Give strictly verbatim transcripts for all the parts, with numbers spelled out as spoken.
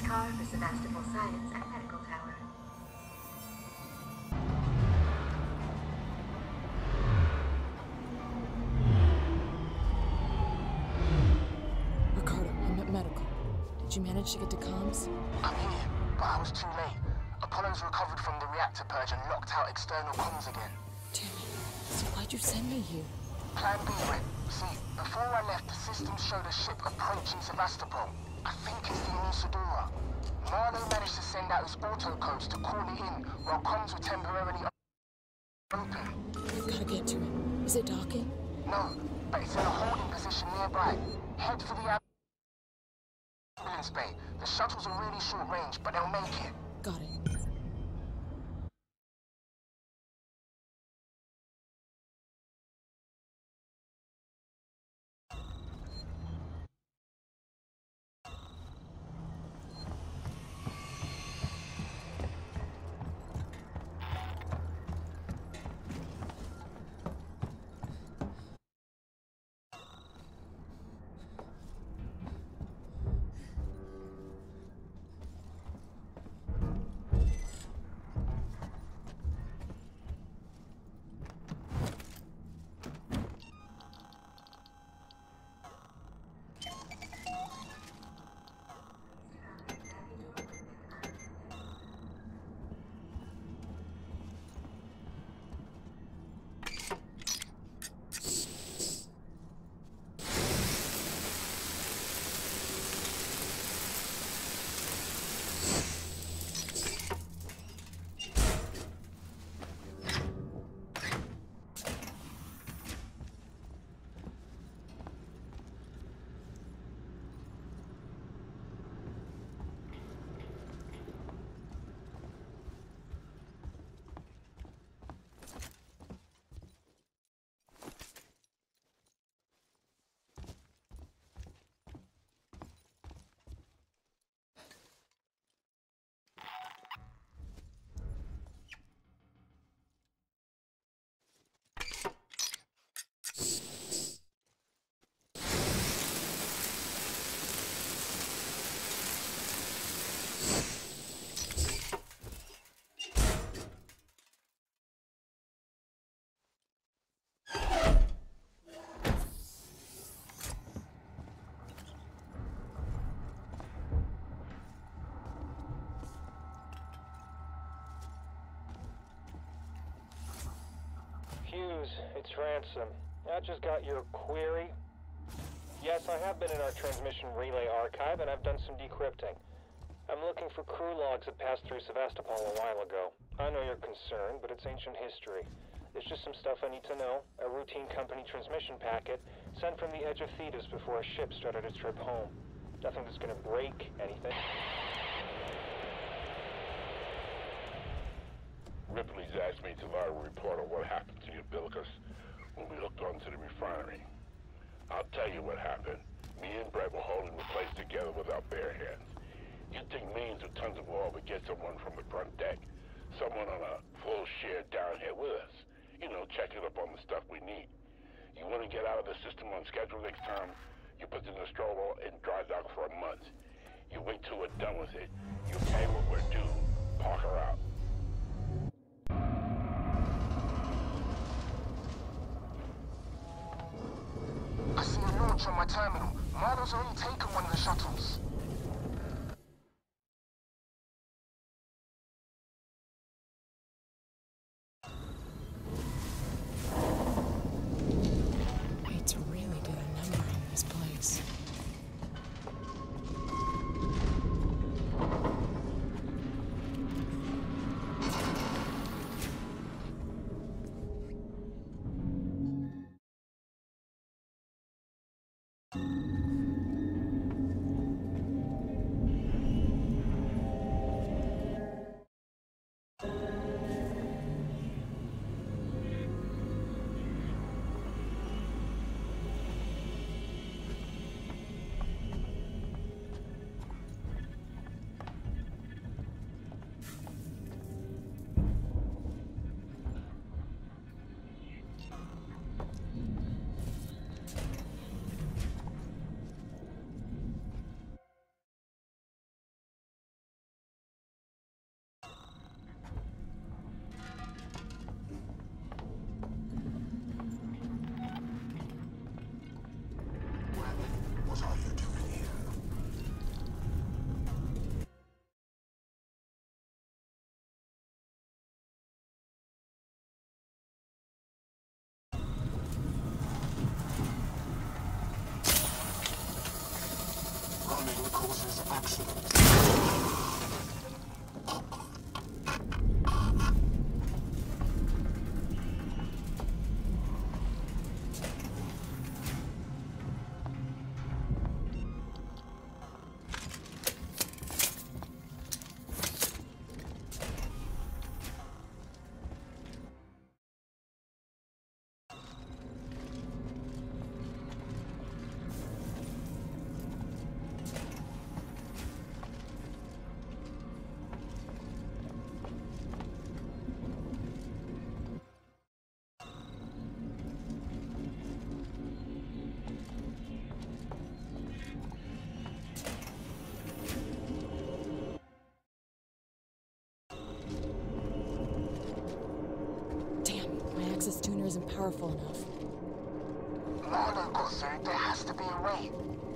car for Sebastopol Science and Medical Tower. Ricardo, I'm at Medical. Did you manage to get to comms? I'm here, but I was too late. Apollo's recovered from the reactor purge and locked out external comms again. Damn it. So why'd you send me here? Plan B, Rip. See, before I left, the system showed a ship approaching Sevastopol. I think it's the Anusadora. Marlowe managed to send out his autocodes to call it in while comms were temporarily open. I've gotta get to it. Is it docking? No, but it's in a holding position nearby. Head for the ambulance bay. The shuttles are really short range, but they'll make it. Got it. Hughes, it's Ransom. I just got your query. Yes, I have been in our transmission relay archive, and I've done some decrypting. I'm looking for crew logs that passed through Sevastopol a while ago. I know you're concerned, but it's ancient history. There's just some stuff I need to know. A routine company transmission packet sent from the edge of Thetis before a ship started its trip home. Nothing that's gonna break anything. Ripley's asked me to log a report on what happened to the umbilicus when we hooked onto the refinery. I'll tell you what happened. Me and Brett were holding the place together with our bare hands. You'd think millions of tons of oil would get someone from the front deck, someone on a full share down here with us. You know, checking up on the stuff we need. You want to get out of the system on schedule next time, you put the Nostromo in dry dock for a month. You wait till we're done with it. You pay what we're due. Park her out. I see a launch on my terminal. Marlowe's already taken one of the shuttles. Waits really did a number on this place. causes accidents. This tuner isn't powerful enough. Marlo got through. There has to be a way.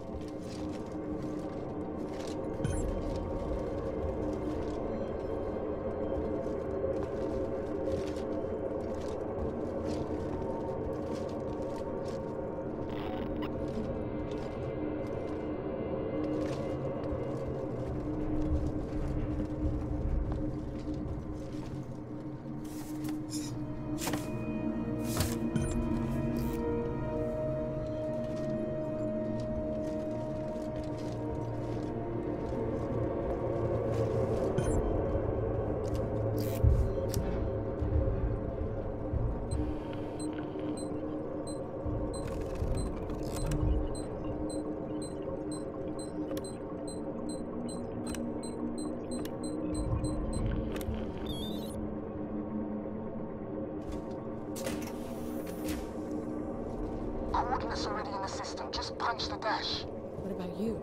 Coordinates already in the system. Just punch the dash. What about you?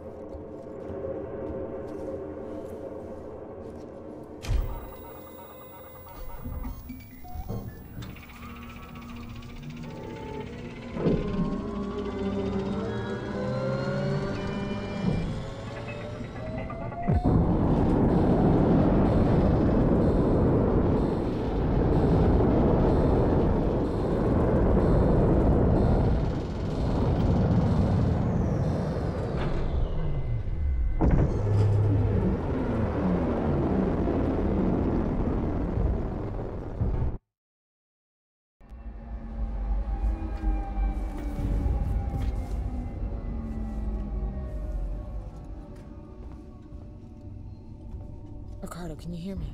Ricardo, can you hear me?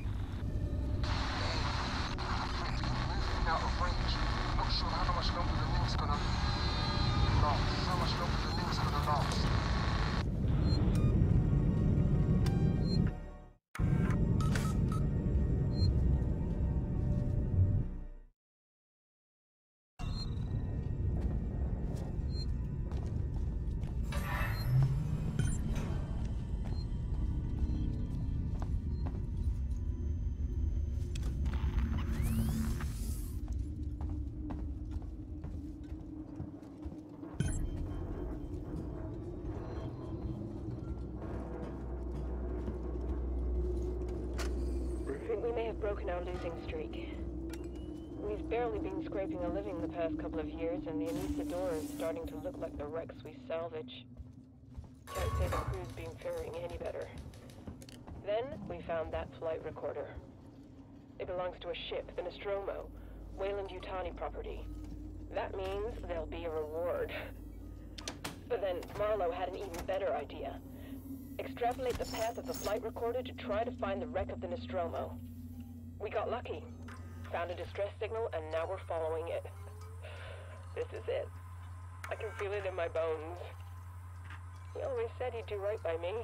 Out of range. Not sure how much longer the link's gonna last. How much longer the link's gonna last. We may have broken our losing streak. We've barely been scraping a living the past couple of years, and the Anesidora is starting to look like the wrecks we salvage. Can't say the crew's been faring any better. Then, we found that flight recorder. It belongs to a ship, the Nostromo, Weyland-Yutani property. That means there'll be a reward. But then, Marlowe had an even better idea. Extrapolate the path of the flight recorder to try to find the wreck of the Nostromo. We got lucky. Found a distress signal, and now we're following it. This is it. I can feel it in my bones. He always said he'd do right by me.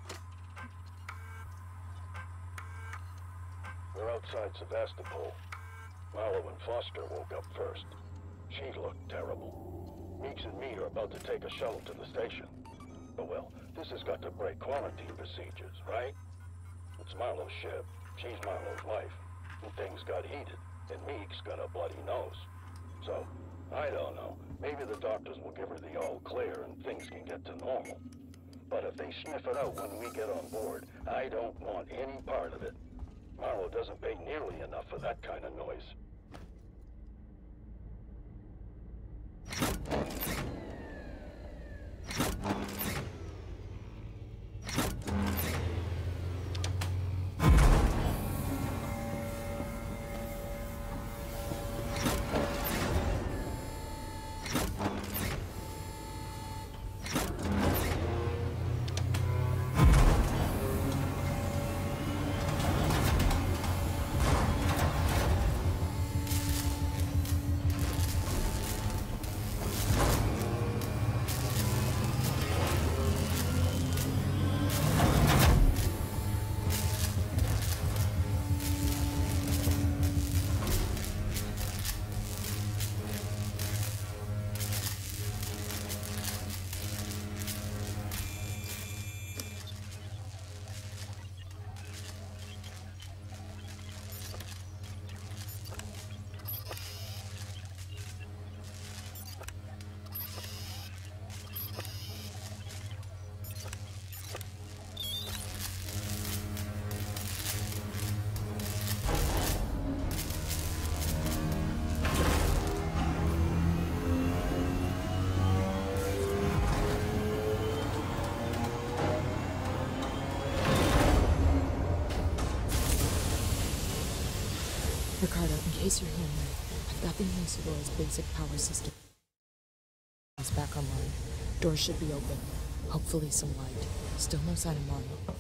We're outside Sevastopol. Marlowe and Foster woke up first. She looked terrible. Meeks and me are about to take a shuttle to the station. But well, this has got to break quarantine procedures, right? It's Marlowe's ship. She's Marlowe's wife. And things got heated. And Meeks got a bloody nose. So, I don't know. Maybe the doctors will give her the all clear and things can get to normal. But if they sniff it out when we get on board, I don't want any part of it. Marlowe doesn't pay nearly enough for that kind of noise. case you're hearing me, I've got the Unisador's basic power system. It's back online. Doors should be open. Hopefully some light. Still no sign of Marlo.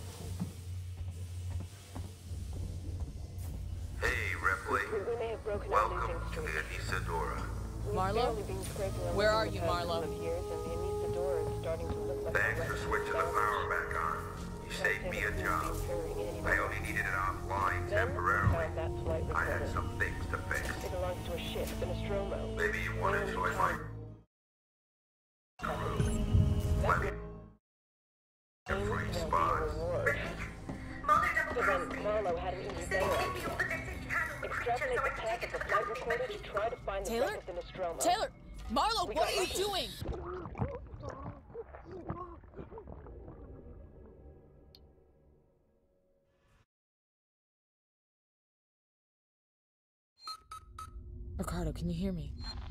Hey, Ripley. We may have broken a Welcome losing to streak. the Unisadora. We've Marlo? barely been scraping a Where living are the you, past Marlo? couple of years, and the Unisadora is starting to look like Thanks a for wreck switching the salvage. power back on. You saved me a job. I only needed it offline Then we temporarily. found that flight I had recorder. some things to fix. It belongs to a ship, the Nostromo. Maybe you want to join my crew. Let me a Aims free to be a spot. reward. Mother double So then crossed me. Marlo had an He easy said day he'd off. take me over there to handle the creature, Extrapolate so the I path take of it the to the flight company, recorder but to try to find the Taylor? wreck of the Nostromo. Taylor! Marlo, We what got are you lucky. doing? Ricardo, can you hear me?